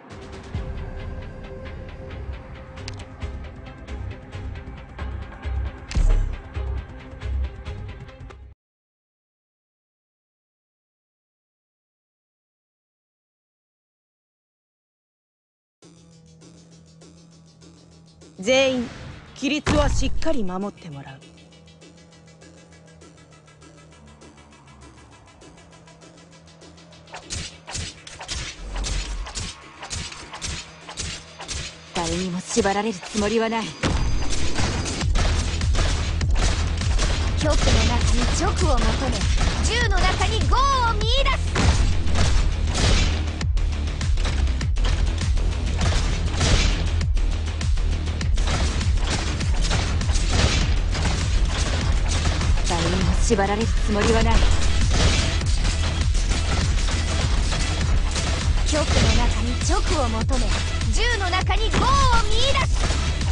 全員規律はしっかり守ってもらう。誰にも縛られるつもりはない。 極の中に直を求め、銃の中に業を見出す。 縛られるつもりはない。 極の中に直を求め、銃の中に業を見出す。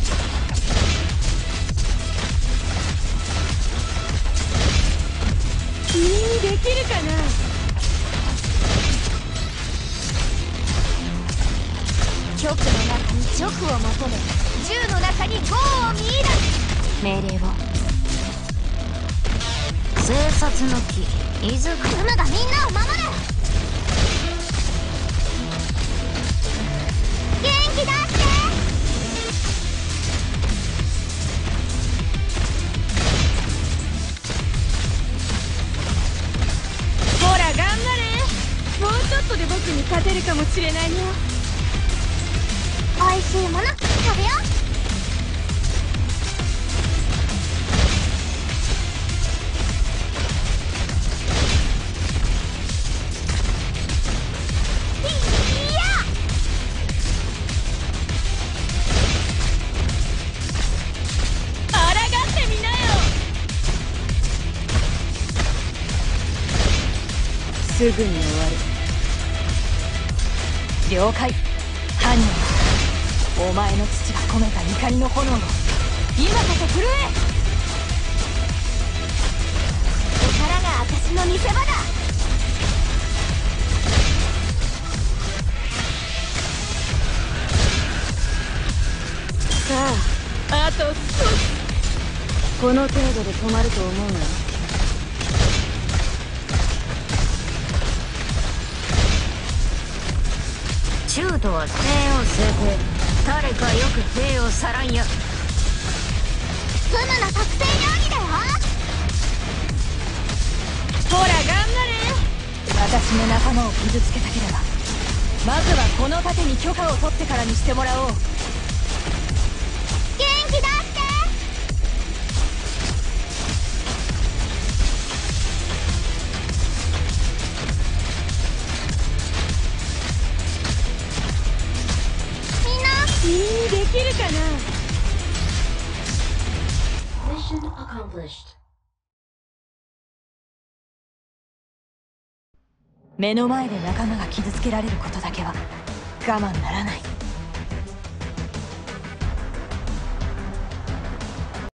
君にできるかな。 極の中に直を求め、銃の中に業を見出す。 命令を。 生殺の木、伊豆クムがみんなを守る。元気出して。 ほら頑張れ。もうちょっとで僕に勝てるかもしれないよ。 おいしいもの食べよう。 すぐに終わる。了解。犯人はお前の父が込めた怒りの炎を今こそ震え。 力が私の見せ場だ。 さあ、あと少し。この程度で止まると思うな。 中途は帝王成功。誰かよく兵をさらんや。ツムの特製料理だよ。 ほら頑張れ。私の仲間を傷つけたければまずはこの盾に許可を取ってからにしてもらおう。 元気出して。 君にできるかな。目の前で仲間が傷つけられることだけは我慢ならない。